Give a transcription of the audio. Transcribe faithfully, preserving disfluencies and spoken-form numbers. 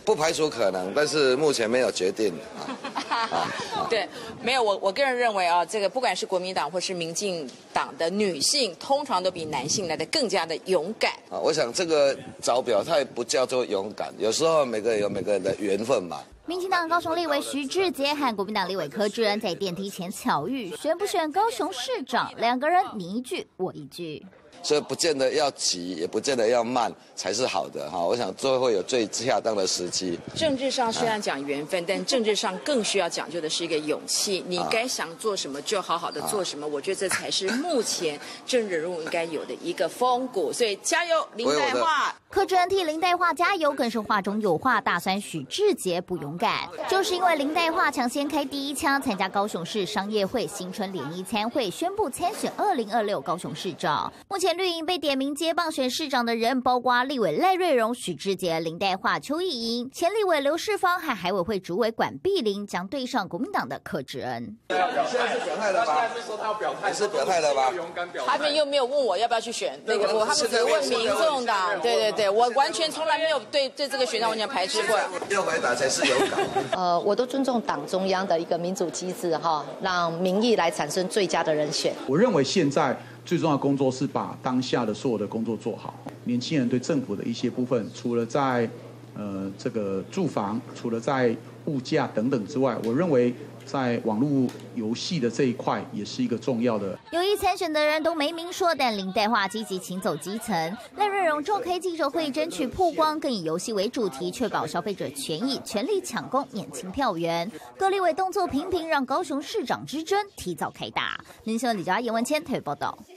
不排除可能，但是目前没有决定。啊啊、对，没有我我个人认为啊，这个不管是国民党或是民进党的女性，通常都比男性来的更加的勇敢。 啊，我想这个早表态不叫做勇敢，有时候每个人有每个人的缘分嘛。 民进党高雄立委徐志杰和国民党立委柯志恩在电梯前巧遇，选不选高雄市长，两个人你一句我一句。 所以不见得要急，也不见得要慢才是好的哈。我想最后会有最恰当的时机。 政治上虽然讲缘分，啊、但政治上更需要讲究的是一个勇气。你该想做什么就好好的做什么，啊、我觉得这才是目前政治人物应该有的一个风骨。所以加油，林岱樺。 柯志恩替林岱樺加油，更是话中有话，大酸许志杰不勇敢，就是因为林岱樺抢先开第一枪，参加高雄市商业会新春联谊参会，宣布参选二零二六高雄市长。目前绿营被点名接棒选市长的人，包括立委赖瑞荣、许志杰、林岱樺、邱意莹，前立委刘世芳和海委会主委管碧玲将对上国民党的柯志恩。 现在是表态了吧？还是表态了吧？ 他们又没有问我要不要去选那个，我他们只问民众党。对对对，我完全从来没有对对这个选项完全排斥过。 要回答才是勇敢。 呃，我都尊重党中央的一个民主机制哈，让民意来产生最佳的人选。 我认为现在最重要的工作是把当下的所有的工作做好。年轻人对政府的一些部分，除了在呃这个住房，除了在物价等等之外，我认为在网络游戏的这一块也是一个重要的。 有意参选的人都没明说，但林岱樺积极请走基层。赖瑞荣召开记者会争取曝光，更以游戏为主题，确保消费者权益，全力抢攻年轻票源。各立委动作频频，让高雄市长之争提早开打。林新闻李佳、严文谦特别报道。